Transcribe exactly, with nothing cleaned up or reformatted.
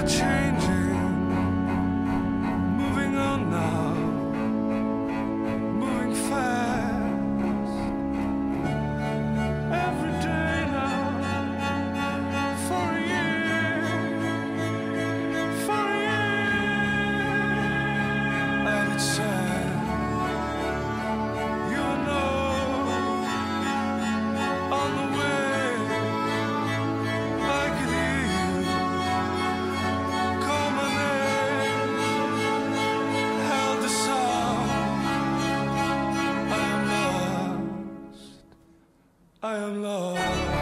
ever changing, moving on now, moving fast. Every day now, for a year, for a year, and it's sad. You know, on the way, I can hear you call my name, held the sound. I am lost, I am lost.